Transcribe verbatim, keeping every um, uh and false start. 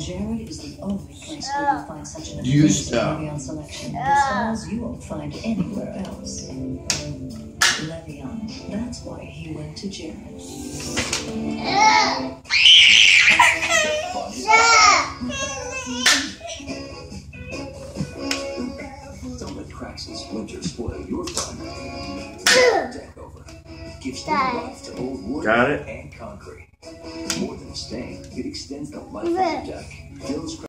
Jared is the only place where you'll find such an You amazing stop. Levion selection of styles you won't find anywhere else. Levion, that's why he went to Jared. Don't let cracks and splinters spoil your fun. Deck over. Gives new life to old wood Got it? and concrete. More than a stain, it extends the life of the deck. Fills